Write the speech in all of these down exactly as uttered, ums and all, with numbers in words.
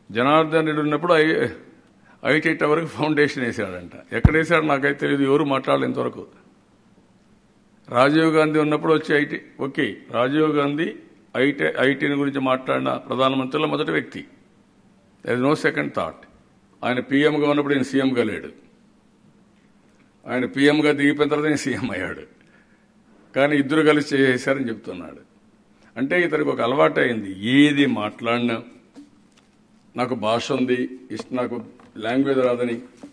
జనార్దన్ రెడ్డి ఉన్నప్పుడు I IT టవర్కి foundation వేసాడంట. ఎక్కడ వేసాడు నాకైతే తెలియదు, ఎవరు మాట్లాడలేదు ఇంతవరకు. రాజీవ్ గాంధీ ఉన్నప్పుడు వచ్చి IT okay Rajiv Gandhi IT ఐటీని గురించి మాట్లాడిన ప్రధానమంత్రిలో మొదటి వ్యక్తి. There is no second thought. ఆయన పీఎంగా ఉన్నప్పుడు ఆయన సీఎంగా లేడు. ఆయన పీఎంగా దిగిపోయిన తర్వాత ఆయన సీఎం అయ్యాడు. కానీ ఇద్దరు కలిసి చేశారని చెప్తున్నాడు. అంటే ఇతనికి ఒక అలవాటు అయింది, ఏది మాట్లాడినా నాకు భాష ఉంది, ఇష్టం, నాకు లాంగ్వేజ్ రాదని,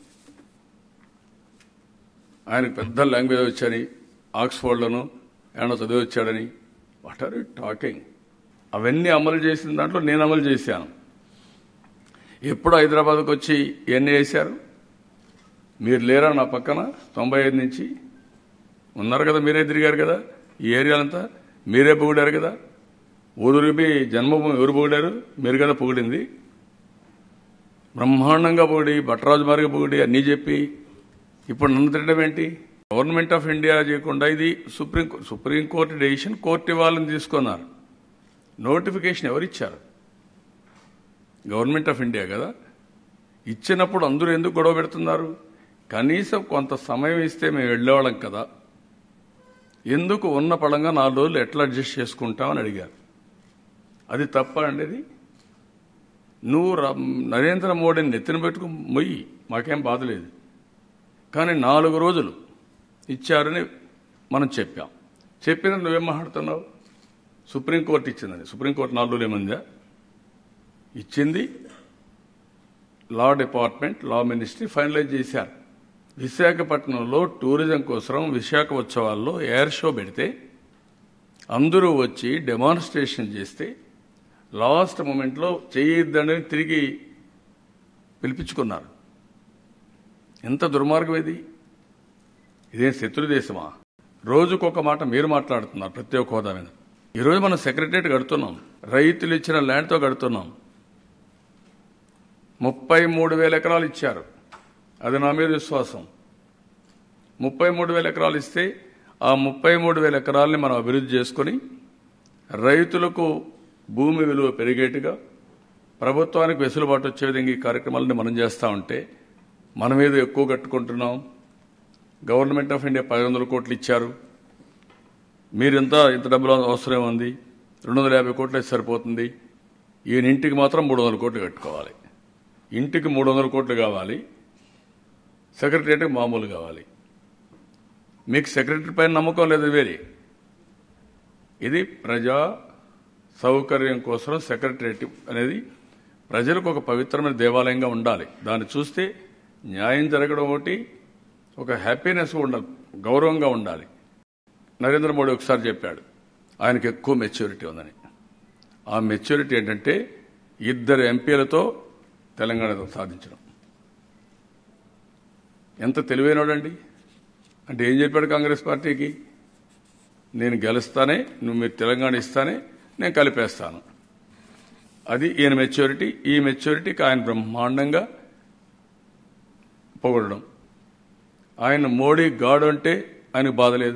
ఆయనకు పెద్ద లాంగ్వేజ్ వచ్చని, ఆక్స్ఫోర్డ్లోనూ ఏమన్నా చదివి వచ్చాడని. What are you talking? అవన్నీ అమలు చేసిన దాంట్లో నేను అమలు చేశాను. ఎప్పుడు హైదరాబాద్కు వచ్చి ఇవన్నీ చేశారు? మీరు లేరా నా పక్కన? తొంభై ఐదు నుంచి ఉన్నారు కదా, మీరే తిరిగారు కదా ఈ ఏరియాలంతా, మీరే పొగిడారు కదా. ఊరికి జన్మభూమి ఎవరు పొగిడారు? మీరు కదా పొగిడింది. బ్రహ్మాండంగా పొగిడి, భట్టరాజు మారిగా పొగిడి అన్నీ చెప్పి ఇప్పుడు నన్ను తిట్టడం ఏంటి? గవర్నమెంట్ ఆఫ్ ఇండియా చేయకుండా ఇది సుప్రీం సుప్రీంకోర్టు డెసిషన్, కోర్టు ఇవ్వాలని తీసుకున్నారు. నోటిఫికేషన్ ఎవరిచ్చారు? గవర్నమెంట్ ఆఫ్ ఇండియా కదా. ఇచ్చినప్పుడు అందరూ ఎందుకు గొడవ పెడుతున్నారు? కనీసం కొంత సమయం ఇస్తే మేము వెళ్ళేవాళ్ళం కదా, ఎందుకు ఉన్న పడంగా నాలుగు రోజులు ఎట్లా అడ్జస్ట్ చేసుకుంటామని అడిగారు. అది తప్ప అండి? అది నువ్వు నరేంద్ర మోడీని నెత్తిన పెట్టుకు మొయ్యి, మాకేం బాధ లేదు. కానీ నాలుగు రోజులు ఇచ్చారని మనం చెప్పాం. చెప్పిన నువ్వేం మాట్లాడుతున్నావు? సుప్రీంకోర్టు ఇచ్చిందని. సుప్రీంకోర్టు నాలుగు రోజులు ఏమందా? ఇచ్చింది law department, law ministry finalize చేశారు. విశాఖపట్నంలో టూరిజం కోసం విశాఖ ఉత్సవాల్లో ఎయిర్ షో పెడితే అందరూ వచ్చి డెమాన్స్ట్రేషన్ చేస్తే లాస్ట్ మూమెంట్లో చేయొద్దని తిరిగి పిలిపించుకున్నారు. ఎంత దుర్మార్గం ఇది! ఇదేం శత్రుదేశమా? రోజుకొక మాట మీరు మాట్లాడుతున్నారు ప్రతి ఒక్క హోదా మీద. ఈరోజు మనం సెక్రటరియట్ కడుతున్నాం, రైతులు ఇచ్చిన ల్యాండ్తో కడుతున్నాం. ముప్పై మూడు వేల ఎకరాలు ఇచ్చారు. అది నా మీద విశ్వాసం. ముప్పై మూడు వేల ఎకరాలు ఇస్తే ఆ ముప్పై మూడు వేల ఎకరాలని మనం అభివృద్ధి చేసుకుని రైతులకు భూమి విలువ పెరిగేట్టుగా, ప్రభుత్వానికి వెసులుబాటు వచ్చే విధంగా ఈ కార్యక్రమాలను మనం చేస్తూ ఉంటే మన మీద ఎక్కువ కట్టుకుంటున్నాం. గవర్నమెంట్ ఆఫ్ ఇండియా పది వందల కోట్లు ఇచ్చారు, మీరింత ఇంత డబ్బులు అవసరం ఉంది, రెండు వందల యాభై కోట్లు అయితే సరిపోతుంది. ఈయన ఇంటికి మాత్రం మూడు వందల కోట్లు కట్టుకోవాలి. ఇంటికి మూడు వందల కోట్లు కావాలి, సెక్రటరియట్కి మామూలు కావాలి. మీకు సెక్రటరీ పైన నమ్మకం లేదు, వేరే. ఇది ప్రజా సౌకర్యం కోసం సెక్రటరియట్ అనేది ప్రజలకు ఒక పవిత్రమైన దేవాలయంగా ఉండాలి. దాన్ని చూస్తే న్యాయం జరగడం ఒకటి, ఒక హ్యాపీనెస్ ఉండాలి, గౌరవంగా ఉండాలి. నరేంద్ర మోడీ ఒకసారి చెప్పాడు ఆయనకు ఎక్కువ మెచ్యూరిటీ ఉందని. ఆ మెచ్యూరిటీ ఏంటంటే ఇద్దరు ఎంపీలతో తెలంగాణ సాధించడం. ఎంత తెలివైనోడండి! అంటే ఏం చెప్పాడు కాంగ్రెస్ పార్టీకి? నేను గెలుస్తానే, నువ్వు మీరు తెలంగాణ ఇస్తానే, నేను కలిపేస్తాను. అది ఈయన మెచ్యూరిటీ. ఈ మెచ్యూరిటీకి ఆయన బ్రహ్మాండంగా పొగడడం. ఆయన మోడీ గాడు అంటే ఆయనకు బాధ లేదు.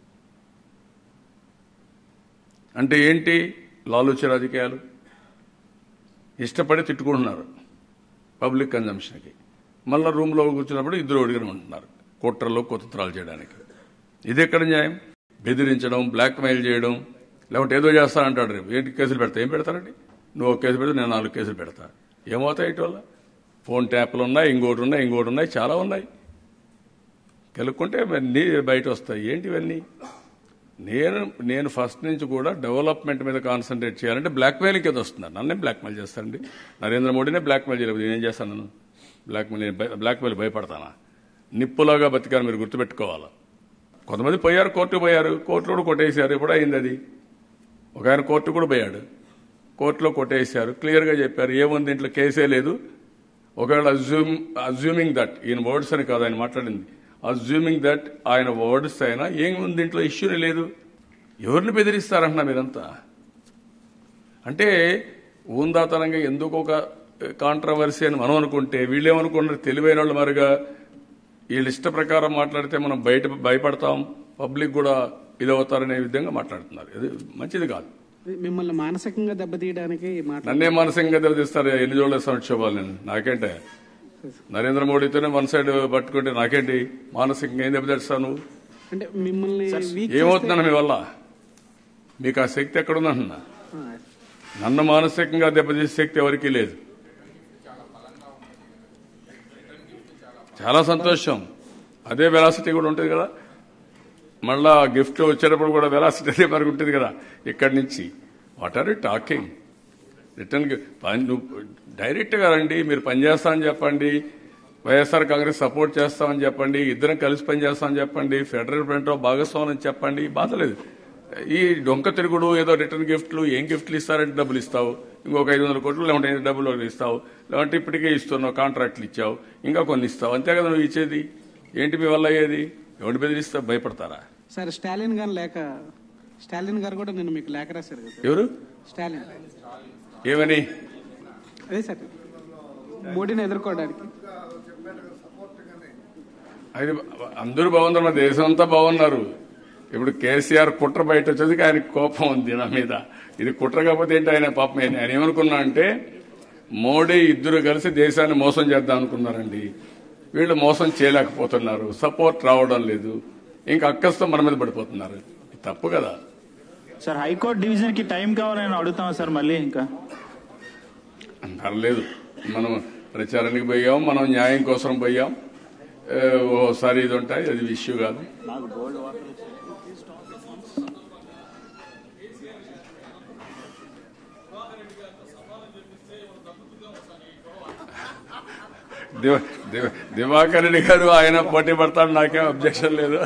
అంటే ఏంటి? లాలూచి రాజకీయాలు. ఇష్టపడి తిట్టుకుంటున్నారు పబ్లిక్ కన్జంప్షన్కి. మళ్ళీ రూమ్లో కూర్చున్నప్పుడు ఇద్దరు ఒడిగని ఉంటున్నారు కుట్రలో కుతంత్రాలు చేయడానికి. ఇది ఎక్కడ న్యాయం? బెదిరించడం, బ్లాక్మెయిల్ చేయడం, లేకుంటే ఏదో చేస్తానంటాడు. రేపు ఏంటి కేసులు పెడతా? ఏం పెడతారండి? నువ్వు ఒక కేసు పెడితే నేను నాలుగు కేసులు పెడతా. ఏమవుతాయి? ఇటు వల్ల ఫోన్ ట్యాప్లు ఉన్నాయి, ఇంకోటి ఉన్నాయి, ఇంకోటి ఉన్నాయి, చాలా ఉన్నాయి. కెలుక్కుంటే నీ బయట వస్తాయి. ఏంటి ఇవన్నీ? నేను నేను ఫస్ట్ నుంచి కూడా డెవలప్మెంట్ మీద కాన్సన్ట్రేట్ చేయాలంటే బ్లాక్మెయిలింగ్ కింద వస్తున్నారు. నన్నే బ్లాక్మెయిల్ చేస్తానండి. నరేంద్ర మోడీనే బ్లాక్మెయిల్ చేయలేదు. నేనేం చేస్తాను? నన్ను బ్లాక్మెయిల్ బ్లాక్మెయిల్ భయపడతానా? నిప్పులాగా బతికారు, మీరు గుర్తుపెట్టుకోవాలా. కొంతమంది పోయారు, కోర్టుకు పోయారు, కోర్టులో కూడా కొట్టేశారు. ఎప్పుడు అయింది అది? ఒక ఆయన కోర్టు కూడా పోయాడు, కోర్టులో కొట్టేశారు. క్లియర్గా చెప్పారు ఏముంది ఇంట్లో, కేసే లేదు. ఒకవేళ అజ్యూమ్ అజ్యూమింగ్ దట్, ఈయన వర్డ్స్ అని కాదు ఆయన మాట్లాడింది, అజ్యూమింగ్ దట్ ఆయన వర్డ్స్ అయినా ఏముంది ఇంట్లో, ఇష్యూనే లేదు. ఎవరిని బెదిరిస్తారంటున్నా మీరంతా? అంటే ఊందాతనంగా ఎందుకు ఒక కాంట్రవర్సీ అని మనం అనుకుంటే, వీళ్ళేమనుకున్నారు తెలివైన వాళ్ళు మరిగా వీళ్ళ ఇష్ట ప్రకారం మాట్లాడితే మనం బయట భయపడతాం, పబ్లిక్ కూడా ఇదవుతారనే విధంగా మాట్లాడుతున్నారు. ఇది మంచిది కాదు. మిమ్మల్ని మానసికంగా దెబ్బతీయడానికి నన్నే మానసికంగా దెబ్బతీస్తారు. ఎన్ని రోజులు సంక్షోభాలు నేను నాకేంటే నరేంద్ర మోడీతోనే వన్ సైడ్ పట్టుకుంటే నాకేంటి మానసికంగా ఏం దెబ్బతీస్తాను? అంటే మిమ్మల్ని ఏమవుతుందన్న మీ వల్ల మీకు ఆ శక్తి ఎక్కడుందంటున్నా? నన్ను మానసికంగా దెబ్బతీసే శక్తి ఎవరికీ లేదు. చాలా సంతోషం. అదే వెలాసిటీ కూడా ఉంటుంది కదా. మళ్ళా గిఫ్ట్ వచ్చేటప్పుడు కూడా వెలాసిటీ అదే మరి ఉంటుంది కదా. ఇక్కడి నుంచి what are you talking? Return డైరెక్ట్గా రండి, మీరు పనిచేస్తామని చెప్పండి, వైఎస్ఆర్ కాంగ్రెస్ సపోర్ట్ చేస్తామని చెప్పండి, ఇద్దరం కలిసి పనిచేస్తామని చెప్పండి, ఫెడరల్ ఫ్రంట్ లో భాగస్వామ్యం చెప్పండి. బాధ లేదు. ఈ డొంక తిరుగుడు ఏదో రిటర్న్ గిఫ్ట్లు, ఏం గిఫ్ట్లు ఇస్తారంటే డబ్బులు ఇస్తావు, ఇంకొక ఐదు వందల కోట్లు లేకుంటే డబ్బులు ఇస్తావు, లేదంటే ఇప్పటికే ఇస్తున్నావు, కాంట్రాక్ట్లు ఇచ్చావు, ఇంకా కొన్ని ఇస్తావు, అంతే కదా నువ్వు ఇచ్చేది. ఏంటి మీ వల్ల అయ్యేది? ఎవరిని బెదిరిస్తా భయపడతారా? సార్ స్టాలిన్ గారు లేక స్టాలిన్ గారు కూడా నేను మీకు లేఖ రాశారు కదా. ఎవరు? స్టాలిన్. ఏమని? అదే సార్ మోడీని ఎదుర్కోవడానికి. అది అందరూ బాగున్నారు, మన దేశం అంతా బాగున్నారు. ఇప్పుడు కేసీఆర్ కుట్ర బయట వచ్చేది ఆయనకు కోపం ఉంది నా మీద. ఇది కుట్ర కాకపోతే ఏంటి ఆయన పాపం? ఆయన ఏమనుకున్నా అంటే మోడీ ఇద్దరు కలిసి దేశాన్ని మోసం చేద్దాం అనుకున్నారండి. వీళ్ళు మోసం చేయలేకపోతున్నారు, సపోర్ట్ రావడం లేదు, ఇంకా అక్కస్తో మన మీద పడిపోతున్నారు. తప్పు కదా సార్. హైకోర్టు డివిజన్ కి టైం కావాలని అడుగుతాం సార్. మళ్ళీ ఇంకా పర్లేదు, మనం ప్రచారానికి పోయాం, మనం న్యాయం కోసం పోయాం. ఓసారి ఇది ఉంటాయి, అది ఇష్యూ కాదు. దివాకర్ రెడ్డి గారు ఆయన పోటీ పడతాడు, నాకేం అబ్జెక్షన్ లేదు.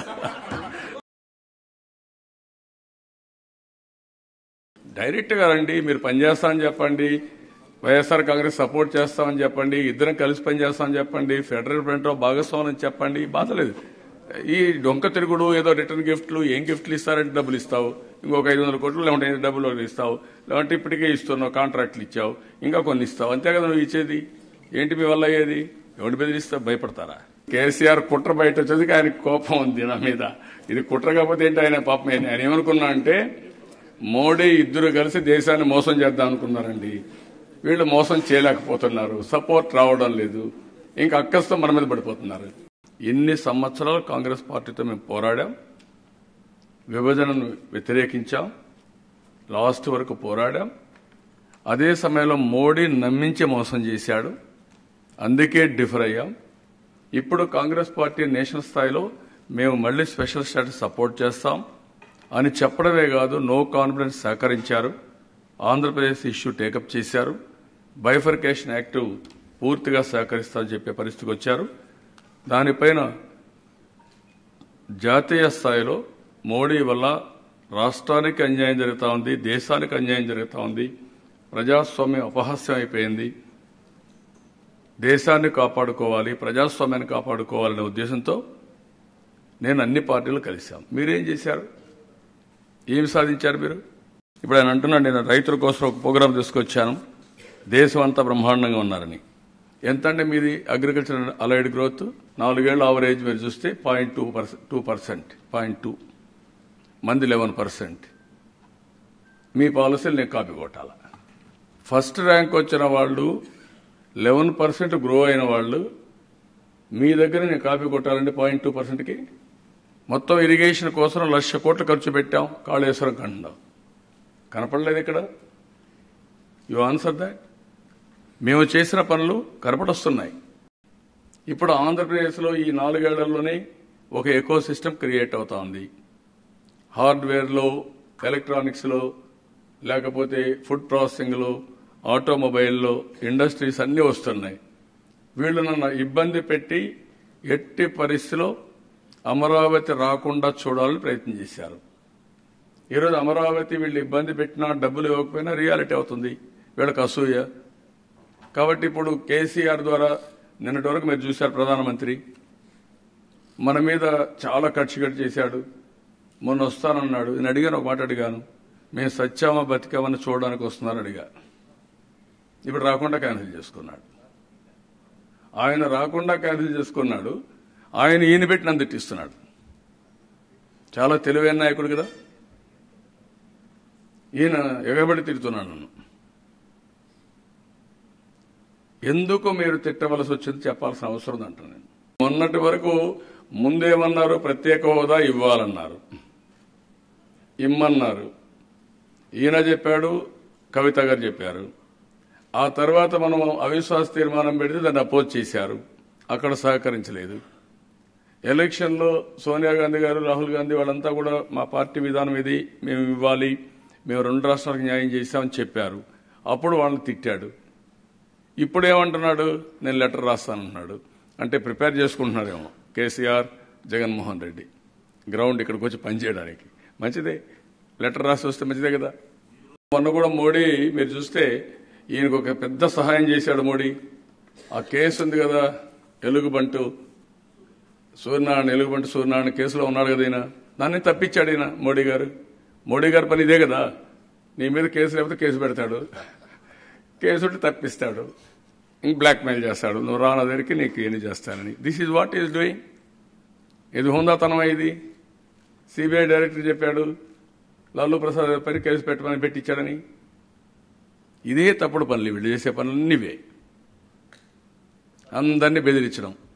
డైరెక్ట్ గా రండి, మీరు పనిచేస్తామని చెప్పండి, వైఎస్ఆర్ కాంగ్రెస్ సపోర్ట్ చేస్తామని చెప్పండి, ఇద్దరం కలిసి పనిచేస్తామని చెప్పండి, ఫెడరల్ ఫ్రంట్ లో భాగస్వామ్యం చెప్పండి. బాధ లేదు. ఈ డొంక తిరుగుడు ఏదో రిటర్న్ గిఫ్ట్లు, ఏం గిఫ్ట్లు ఇస్తారంటే డబ్బులు ఇస్తావు, ఇంకొక ఐదు వందల కోట్లు లేకుంటే డబ్బులు ఇస్తావు, లేదంటే ఇప్పటికే ఇస్తున్నావు, కాంట్రాక్ట్లు ఇచ్చావు, ఇంకా కొన్ని ఇస్తావు, అంతే కదా నువ్వు ఇచ్చేది. ఏంటి మీ వల్ల అయ్యేది? ఎవరిని బెదిరిస్తా భయపడతారా? కేసీఆర్ కుట్ర బయట వచ్చేది ఆయనకు కోపం ఉంది నా మీద. ఇది కుట్ర కాకపోతే ఏంటి ఆయన పాపం? ఆయన ఏమనుకున్నా అంటే మోడీ ఇద్దరు కలిసి దేశాన్ని మోసం చేద్దాం అనుకున్నారండి. వీళ్ళు మోసం చేయలేకపోతున్నారు, సపోర్ట్ రావడం లేదు, ఇంకా అక్కస్తో మన మీద పడిపోతున్నారు. ఎన్ని సంవత్సరాలు కాంగ్రెస్ పార్టీతో మేము పోరాడాం, విభజనను వ్యతిరేకించాం, లాస్ట్ వరకు పోరాడాం. అదే సమయంలో మోడీ నమ్మించి మోసం చేశాడు, అందుకే డిఫర్ అయ్యాం. ఇప్పుడు కాంగ్రెస్ పార్టీ నేషనల్ స్థాయిలో మేము మళ్లీ స్పెషల్ స్టేటస్ సపోర్ట్ చేస్తాం అని చెప్పడమే కాదు, నో కాన్ఫిడెన్స్ సహకరించారు, ఆంధ్రప్రదేశ్ ఇష్యూ టేకప్ చేశారు, బైఫర్కేషన్ యాక్ట్ పూర్తిగా సహకరిస్తామని చెప్పే పరిస్థితికి వచ్చారు. దానిపైన జాతీయ స్థాయిలో మోడీ వల్ల రాష్ట్రానికి అన్యాయం జరుగుతూ ఉంది, దేశానికి అన్యాయం జరుగుతూ ఉంది, ప్రజాస్వామ్యం అపహాస్యం అయిపోయింది. దేశాన్ని కాపాడుకోవాలి, ప్రజాస్వామ్యాన్ని కాపాడుకోవాలనే ఉద్దేశంతో నేను అన్ని పార్టీలు కలిశాం. మీరేం చేశారు? ఏమి సాధించారు మీరు? ఇప్పుడు ఆయన అంటున్నాడు, నేను రైతుల కోసం ఒక ప్రోగ్రాం తీసుకొచ్చాను, దేశం అంతా బ్రహ్మాండంగా ఉన్నారని. ఎంత అంటే మీది అగ్రికల్చర్ అలైడ్ గ్రోత్ నాలుగేళ్ల ఆవరేజ్ మీరు చూస్తే point two percent two percent point two మంది లెవెన్ పర్సెంట్. మీ పాలసీలు నేను కాపీ కొట్టాల. ఫస్ట్ ర్యాంక్ వచ్చిన వాళ్ళు లెవెన్ పర్సెంట్ గ్రో అయిన వాళ్ళు మీ దగ్గర నేను కాపీ కొట్టాలంటే పాయింట్ టూ పర్సెంట్కి మొత్తం ఇరిగేషన్ కోసం లక్ష కోట్లు ఖర్చు పెట్టాం, కాళేశ్వరం కంటున్నాం. కనపడలేదు ఇక్కడ? You answer that. మేము చేసిన పనులు కనపడొస్తున్నాయి. ఇప్పుడు ఆంధ్రప్రదేశ్లో ఈ నాలుగేళ్లలోనే ఒక ఎకో సిస్టమ్ క్రియేట్ అవుతా ఉంది. హార్డ్వేర్లో, ఎలక్ట్రానిక్స్లో, లేకపోతే ఫుడ్ ప్రాసెసింగ్లో, ఆటోమొబైల్లో ఇండస్ట్రీస్ అన్నీ వస్తున్నాయి. వీళ్ళు నన్ను ఇబ్బంది పెట్టి ఎట్టి పరిస్థితిలో అమరావతి రాకుండా చూడాలని ప్రయత్నం చేశారు. ఈరోజు అమరావతి వీళ్ళు ఇబ్బంది పెట్టినా డబ్బులు ఇవ్వకపోయినా రియాలిటీ అవుతుంది, వీళ్ళకి అసూయ. కాబట్టి ఇప్పుడు కేసీఆర్ ద్వారా నిన్నటి వరకు మీరు చూశారు, ప్రధానమంత్రి మన మీద చాలా కక్షగట్టు చేశాడు. మొన్న వస్తానన్నాడు, నేను అడిగాను, ఒక మాట అడిగాను, మేము సత్యామా బతికామని చూడడానికి వస్తున్నారని అడిగా. ఇప్పుడు రాకుండా క్యాన్సిల్ చేసుకున్నాడు. ఆయన రాకుండా క్యాన్సిల్ చేసుకున్నాడు, ఆయన ఈయన పెట్టి నన్ను తిట్టిస్తున్నాడు. చాలా తెలివైన నాయకుడు కదా. ఈయన ఎగబడి తిడుతున్నాడు నన్ను. ఎందుకు మీరు తిట్టవలసి వచ్చింది చెప్పాల్సిన అవసరం ఉందంటాను నేను. మొన్నటి వరకు ముందేమన్నారు, ప్రత్యేక హోదా ఇవ్వాలన్నారు, ఇమ్మన్నారు. ఈయన చెప్పాడు, కవిత గారు చెప్పారు. ఆ తర్వాత మనం అవిశ్వాస తీర్మానం పెడితే దాన్ని అపోజ్ చేశారు, అక్కడ సహకరించలేదు. ఎలక్షన్లో సోనియా గాంధీ గారు, రాహుల్ గాంధీ వాళ్ళంతా కూడా మా పార్టీ విధానం ఇది, మేము ఇవ్వాలి, మేము రెండు రాష్ట్రాలకు న్యాయం చేశామని చెప్పారు. అప్పుడు వాళ్ళని తిట్టాడు. ఇప్పుడు ఏమంటున్నాడు, నేను లెటర్ రాస్తానంటున్నాడు. అంటే ప్రిపేర్ చేసుకుంటున్నారేమో కేసీఆర్, జగన్మోహన్ రెడ్డి గ్రౌండ్ ఇక్కడికి వచ్చి పనిచేయడానికి. మంచిదే, లెటర్ రాసి వస్తే మంచిదే కదా. మొన్న కూడా మోడీ మీరు చూస్తే ఈయనకు ఒక పెద్ద సహాయం చేశాడు మోడీ. ఆ కేసు ఉంది కదా, ఎలుగుబంటు సూర్యనారాయణ, ఎలుగుబంటు సూర్యనారాయణ కేసులో ఉన్నాడు కదా ఈయన, దాన్ని తప్పించాడు ఈయన మోడీ గారు. మోడీ గారి పని ఇదే కదా, నీ మీద కేసు లేకపోతే కేసు పెడతాడు, కేసు ఉంటే తప్పిస్తాడు, ఇంక బ్లాక్మెయిల్ చేస్తాడు, నువ్వు రాన దగ్గరికి నీకు ఏమి చేస్తానని. This is what is doing. ఇది హుందాతనమా ఇది? సిబిఐ డైరెక్టర్ చెప్పాడు లాలూ ప్రసాద్ పని కేసు పెట్టమని పెట్టించాడని. ఇదే తప్పుడు పనులు, వీళ్ళు చేసే పనులన్నీవే. అందరినీ బెదిరించడం.